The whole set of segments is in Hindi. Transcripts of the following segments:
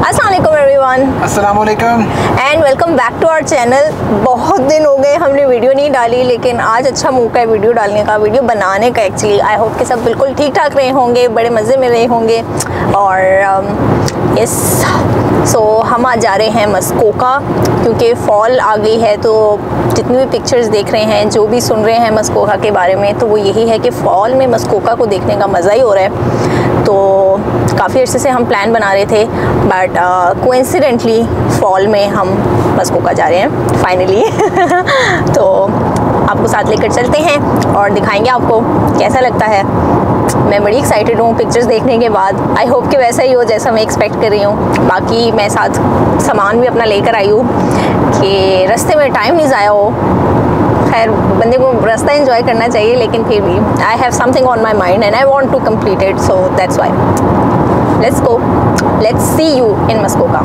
अस्सलाम वालेकुम एवरीवन। अस्सलाम वालेकुम and welcome back to our channel. बहुत दिन हो गए हमने वीडियो नहीं डाली, लेकिन आज अच्छा मौका है वीडियो डालने का, वीडियो बनाने का। एक्चुअली आई होप कि सब बिल्कुल ठीक ठाक रहे होंगे, बड़े मज़े में रहे होंगे। और यस सो हम आज जा रहे हैं मस्कोका, क्योंकि फॉल आ गई है। तो जितनी भी पिक्चर्स देख रहे हैं, जो भी सुन रहे हैं मस्कोका के बारे में, तो वो यही है कि फ़ॉल में मस्कोका को देखने का मज़ा ही हो रहा है। तो काफ़ी अर्से से हम प्लान बना रहे थे, बट कोइंसिडेंटली फॉल में हम मस्कोका जा रहे हैं फाइनली। तो आपको साथ लेकर चलते हैं और दिखाएंगे आपको कैसा लगता है। मैं बड़ी एक्साइटेड हूँ पिक्चर्स देखने के बाद। आई होप कि वैसा ही हो जैसा मैं एक्सपेक्ट कर रही हूँ। बाकी मैं साथ सामान भी अपना लेकर आई हूँ कि रास्ते में टाइम नहीं ज़ाया हो। खैर, बंदे को रास्ता एंजॉय करना चाहिए, लेकिन फिर भी I have something on my mind and I want to complete it, so that's why. Let's go, let's see you in Muskoka.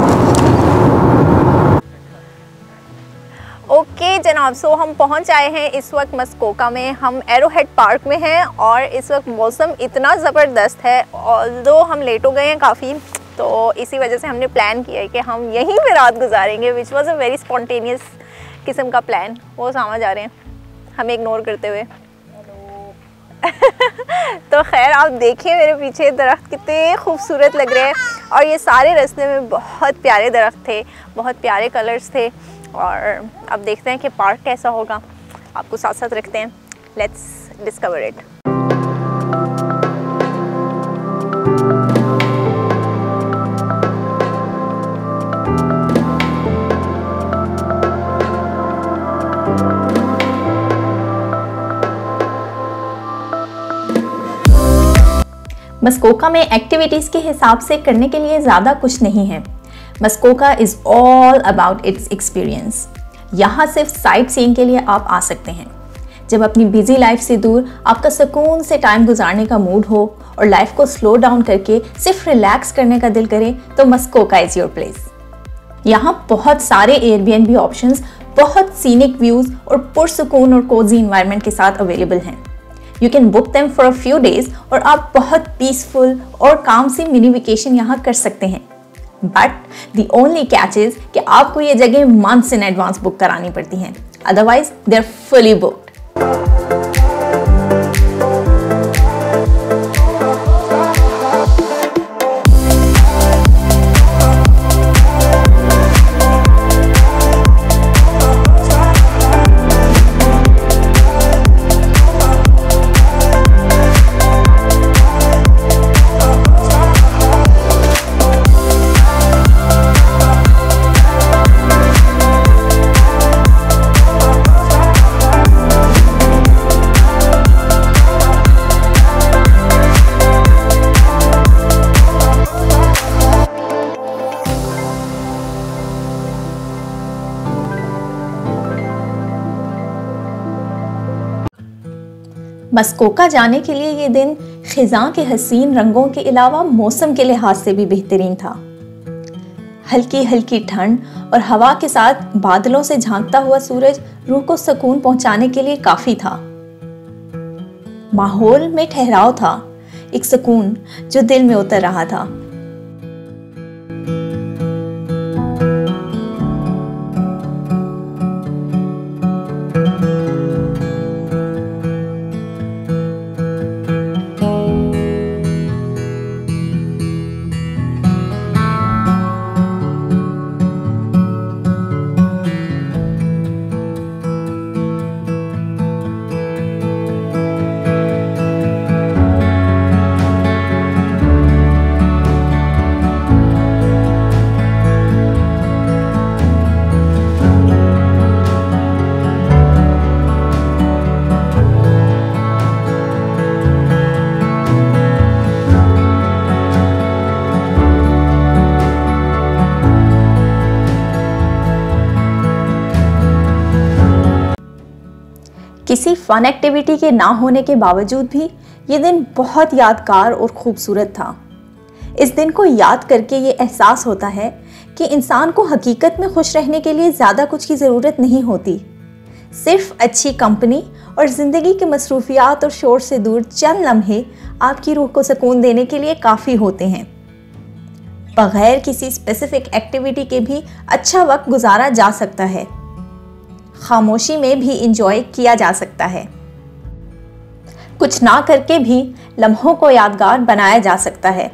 Okay जनाब, सो हम पहुंच आए हैं इस वक्त मस्कोका में। हम एरोहेड पार्क में हैं और इस वक्त मौसम इतना ज़बरदस्त है। ऑल्दो हम लेट हो गए हैं काफ़ी, तो इसी वजह से हमने प्लान किया है कि हम यहीं पे रात गुजारेंगे, which was a very spontaneous किस्म का प्लान। वो समझ आ रहे हैं हमें इग्नोर करते हुए। तो खैर, आप देखिए मेरे पीछे दरख्त कितने खूबसूरत लग रहे हैं, और ये सारे रास्ते में बहुत प्यारे दरख्त थे, बहुत प्यारे कलर्स थे। और अब देखते हैं कि पार्क कैसा होगा, आपको साथ साथ रखते हैं। Let's discover it. मस्कोका में एक्टिविटीज़ के हिसाब से करने के लिए ज़्यादा कुछ नहीं है। Muskoka is all about its experience. यहाँ सिर्फ साइट सीइंग के लिए आप आ सकते हैं। जब अपनी बिजी लाइफ से दूर आपका सुकून से टाइम गुजारने का मूड हो और लाइफ को स्लो डाउन करके सिर्फ रिलैक्स करने का दिल करे, तो मस्कोका इज़ योर प्लेस। यहाँ बहुत सारे एयरबीएनबी ऑप्शंस, बहुत सीनिक व्यूज़ और पुरसुकून और कोजी इन्वायरमेंट के साथ अवेलेबल हैं। You can book them for a few days और आप बहुत पीसफुल और काम से मिनी वेकेशन यहाँ कर सकते हैं। But the only catch is कि आपको ये जगह months in advance बुक करानी पड़ती हैं, otherwise they're fully booked। मस्कोका जाने के लिए ये दिन खिज़ां के हसीन रंगों के अलावा मौसम के लिहाज से भी बेहतरीन था। हल्की हल्की ठंड और हवा के साथ बादलों से झांकता हुआ सूरज रूह को सुकून पहुंचाने के लिए काफ़ी था। माहौल में ठहराव था, एक सुकून जो दिल में उतर रहा था। किसी फन एक्टिविटी के ना होने के बावजूद भी ये दिन बहुत यादगार और खूबसूरत था। इस दिन को याद करके ये एहसास होता है कि इंसान को हकीकत में खुश रहने के लिए ज़्यादा कुछ की ज़रूरत नहीं होती। सिर्फ अच्छी कंपनी और ज़िंदगी के मसरूफियात और शोर से दूर चंद लम्हे आपकी रूह को सुकून देने के लिए काफ़ी होते हैं। बगैर किसी स्पेसिफिक एक्टिविटी के भी अच्छा वक्त गुजारा जा सकता है। खामोशी में भी इंजॉय किया जा सकता है। कुछ ना करके भी लम्हों को यादगार बनाया जा सकता है।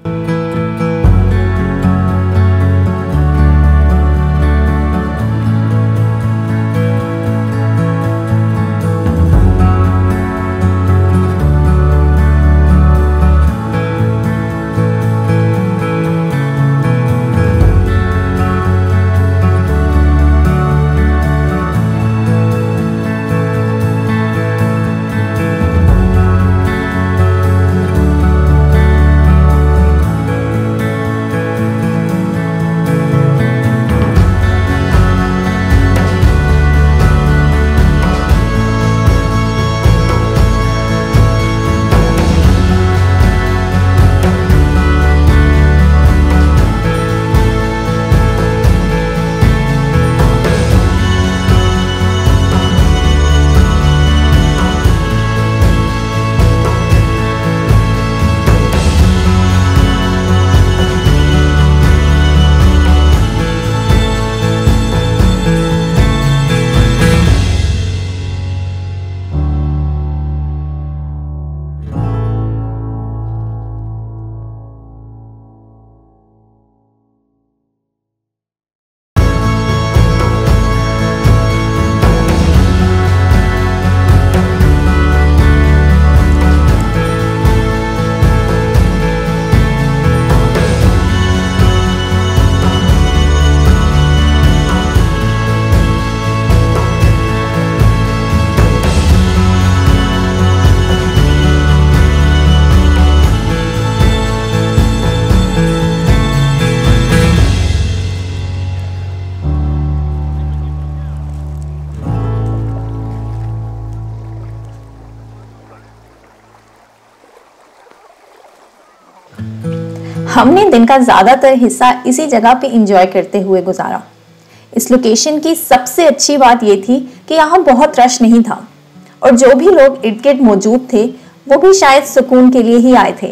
हमने दिन का ज़्यादातर हिस्सा इसी जगह पे इंजॉय करते हुए गुजारा। इस लोकेशन की सबसे अच्छी बात ये थी कि यहाँ बहुत रश नहीं था और जो भी लोग इर्द गिर्द मौजूद थे वो भी शायद सुकून के लिए ही आए थे।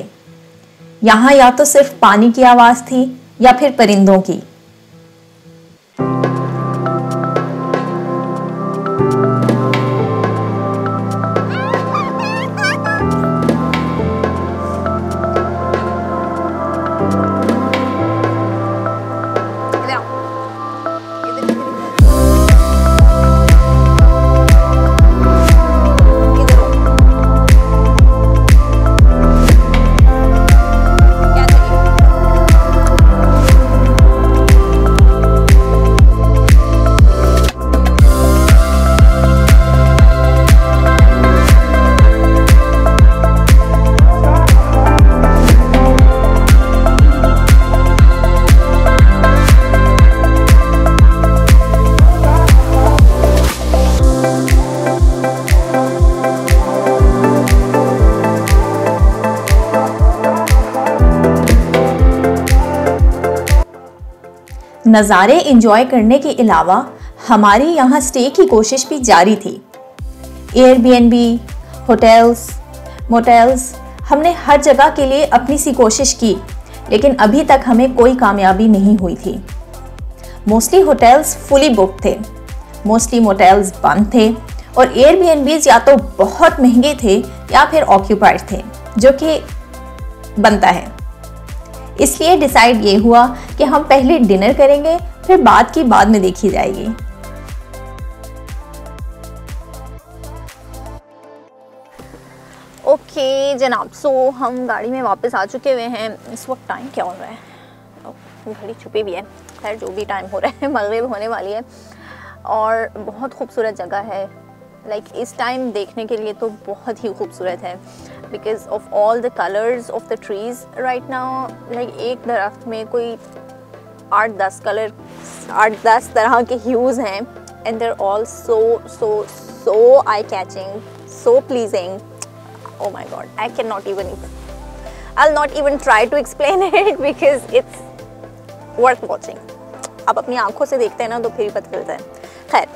यहाँ या तो सिर्फ पानी की आवाज़ थी या फिर परिंदों की। नज़ारे एंजॉय करने के अलावा हमारी यहाँ स्टे की कोशिश भी जारी थी। एयरबीएनबी, होटल्स, मोटेल्स, हमने हर जगह के लिए अपनी सी कोशिश की, लेकिन अभी तक हमें कोई कामयाबी नहीं हुई थी। मोस्टली होटल्स फुली बुक थे, मोस्टली मोटेल्स बंद थे और एयरबीएनबीज या तो बहुत महंगे थे या फिर ऑक्यूपाइड थे, जो कि बनता है। इसलिए डिसाइड ये हुआ कि हम पहले डिनर करेंगे, फिर बात की बाद में देखी जाएगी। ओके जनाब, सो हम गाड़ी में वापस आ चुके हुए हैं। इस वक्त टाइम क्या हो रहा है? घड़ी छुपी भी है, खैर जो भी टाइम हो रहा है, मगरिब होने वाली है और बहुत खूबसूरत जगह है। लाइक इस टाइम देखने के लिए तो बहुत ही खूबसूरत है because of all the colours of the trees right now. Like एक दरख्त में कोई 8-10 तरह के ह्यूज़ हैं and there all so eye catching, so pleasing. Oh my god, I cannot even, I'll not even try to explain it because it's worth watching. आप अपनी आंखों से देखते हैं ना तो फिर ही पता चलता है। खैर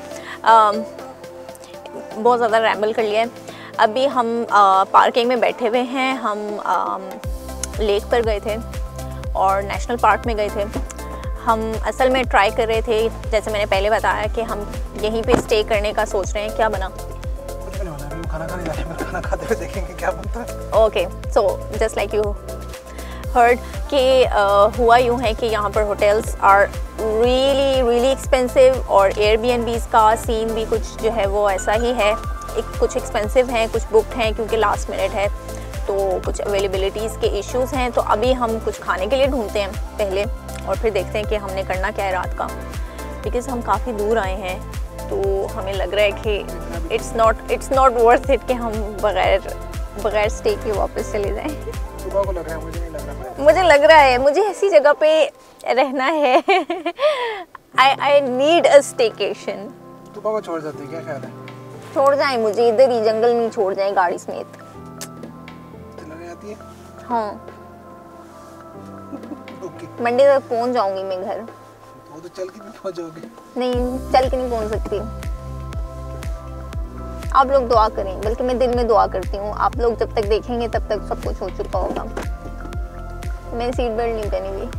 बहुत ज़्यादा रैम्बल कर लिया है। अभी हम पार्किंग में बैठे हुए हैं। हम लेक पर गए थे और नेशनल पार्क में गए थे। हम असल में ट्राई कर रहे थे, जैसे मैंने पहले बताया कि हम यहीं पे स्टे करने का सोच रहे हैं। क्या बना? खाना खाने जा रहे हैं, खाना खाते हुए देखेंगे क्या बनता है। Okay, so just like you heard कि हुआ यूँ है कि यहाँ पर होटल्स आर रियली एक्सपेंसिव और एयरबीएनबीज़ का सीन भी कुछ जो है वो ऐसा ही है। कुछ एक्सपेंसिव हैं, कुछ बुकड हैं क्योंकि लास्ट मिनट है, तो कुछ अवेलेबिलिटीज़ के इश्यूज़ हैं। तो अभी हम कुछ खाने के लिए ढूंढते हैं पहले और फिर देखते हैं कि हमने करना क्या है रात का, बिकॉज़ हम काफ़ी दूर आए हैं तो हमें लग रहा है कि इट्स नॉट वर्थ इट कि हम बगैर स्टे के वापस चले जाएं। सुबह को लग रहा है, मुझे नहीं लग रहा। मुझे लग रहा है मुझे ऐसी जगह पे रहना है। I need a staycation. सुबह को छोड़ जाते क्या ख्याल है? छोड़ जाएं मुझे इधर ही जंगल में छोड़ जाएं गाड़ी समेत। चलाने आती है? हाँ। ओके। मंडे तक पहुंच जाऊंगी मैं घर। वो तो चल के भी पहुंच जाओगे। नहीं, चल के नहीं पहुंच सकती। आप लोग दुआ करें, बल्कि मैं दिन में दुआ करती हूँ। आप लोग जब तक देखेंगे तब तक सब कुछ हो चुका होगा। मैंने सीट बेल्ट नहीं पहनी हुई।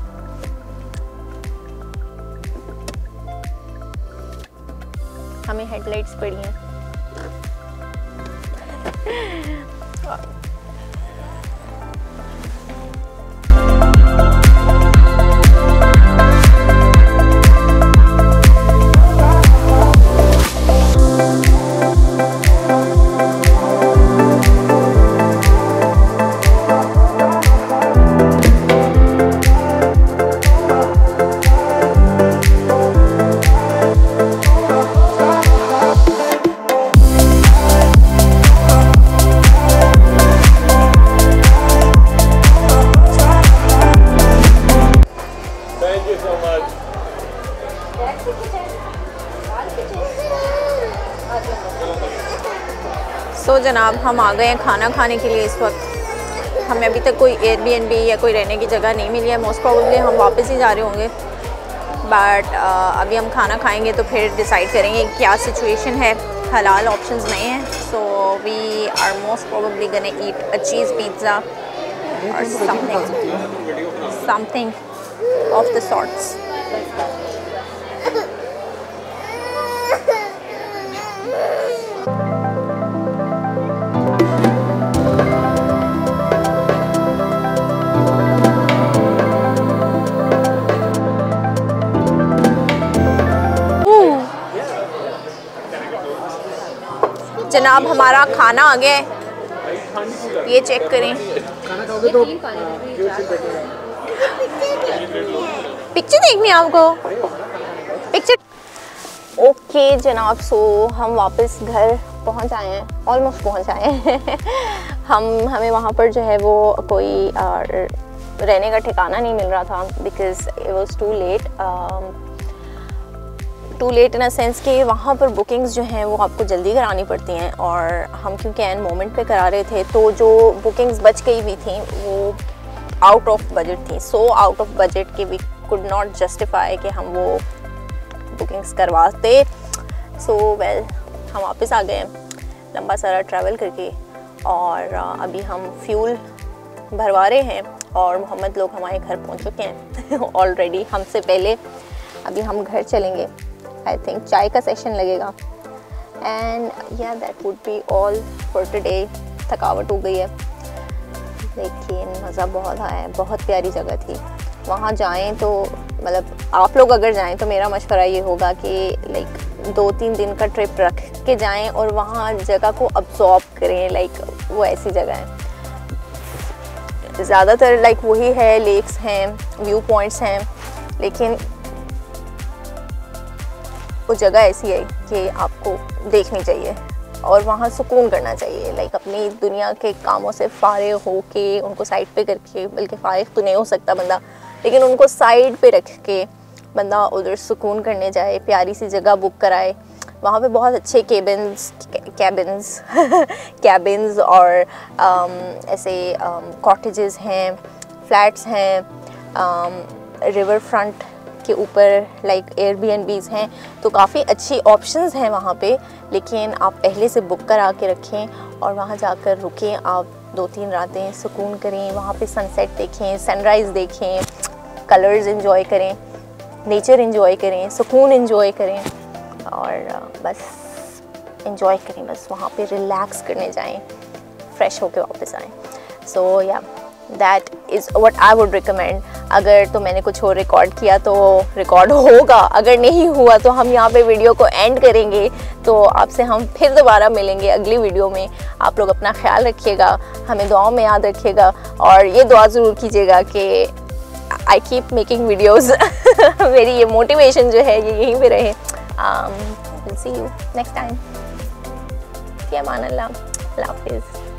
हमें हेडलाइट्स पड़ी हैं। तो जनाब हम आ गए हैं खाना खाने के लिए। इस वक्त हमें अभी तक कोई एयरबीएनबी या कोई रहने की जगह नहीं मिली है। मोस्ट प्रोबेबली हम वापस ही जा रहे होंगे, बट अभी हम खाना खाएंगे तो फिर डिसाइड करेंगे क्या सिचुएशन है। हलाल ऑप्शंस नहीं हैं, so we are most probably gonna eat a cheese pizza और समथिंग ऑफ द सॉर्ट्स। जनाब हमारा खाना आ गया है, ये चेक करें। खाना खाओगे तो पिक्चर देखनी है आपको? पिक्चर ओके जनाब। सो हम वापस घर पहुंच आए हैं, ऑलमोस्ट पहुंच आए हैं। हमें वहाँ पर जो है वो कोई रहने का ठिकाना नहीं मिल रहा था, because it was too late in a sense कि वहाँ पर बुकिंग्स जो हैं वो आपको जल्दी करानी पड़ती हैं, और हम क्योंकि एन मोमेंट पे करा रहे थे तो जो बुकिंग्स बच गई हुई थी वो आउट ऑफ बजट थी। सो आउट ऑफ बजट कि वी कुड नॉट जस्टिफाई कि हम वो बुकिंग्स करवाते। सो वेल हम वापस आ गए लंबा सारा ट्रैवल करके, और अभी हम फ्यूल भरवा रहे हैं और मोहम्मद लोग हमारे घर पहुँच चुके हैं ऑलरेडी हमसे पहले। अभी हम घर चलेंगे, आई थिंक चाय का सेशन लगेगा, and yeah that would be all for today. थकावट हो गई है लेकिन मज़ा बहुत आया है, बहुत प्यारी जगह थी। वहाँ जाएं तो मतलब आप लोग अगर जाएं तो मेरा मशवरा ये होगा कि लाइक 2-3 दिन का ट्रिप रख के जाएं और वहाँ जगह को अब्सॉर्ब करें। लाइक वो ऐसी जगह है, ज़्यादातर लाइक वही है, लेक्स हैं, व्यू पॉइंट्स हैं, लेकिन वो जगह ऐसी है कि आपको देखनी चाहिए और वहाँ सुकून करना चाहिए। लाइक अपनी दुनिया के कामों से फारिग हो के उनको साइड पे करके, बल्कि फारिग तो नहीं हो सकता बंदा, लेकिन उनको साइड पे रख के बंदा उधर सुकून करने जाए, प्यारी सी जगह बुक कराए। वहाँ पे बहुत अच्छे कैबिन्स और ऐसे कॉटेजेस हैं, फ्लैट्स हैं, रिवर फ्रंट के ऊपर लाइक एयरबीएनबीज़ हैं, तो काफ़ी अच्छी ऑप्शंस हैं वहाँ पे। लेकिन आप पहले से बुक करा के रखें और वहाँ जाकर रुकें, आप 2-3 रातें सुकून करें, वहाँ पे सनसेट देखें, सनराइज़ देखें, कलर्स एंजॉय करें, नेचर एंजॉय करें, सुकून एंजॉय करें और बस एंजॉय करें, बस वहाँ पे रिलैक्स करने जाएं, फ्रेश होके वापस आएँ। So yeah that is what I would recommend. अगर तो मैंने कुछ और रिकॉर्ड किया तो रिकॉर्ड होगा, अगर नहीं हुआ तो हम यहाँ पे वीडियो को एंड करेंगे। तो आपसे हम फिर दोबारा मिलेंगे अगली वीडियो में। आप लोग अपना ख्याल रखिएगा, हमें दुआओं में याद रखिएगा और ये दुआ ज़रूर कीजिएगा कि आई कीप मेकिंग वीडियोज़। मेरी ये मोटिवेशन जो है ये यहीं पे रहे। See you next time. अल्लाह हाफ़िज़।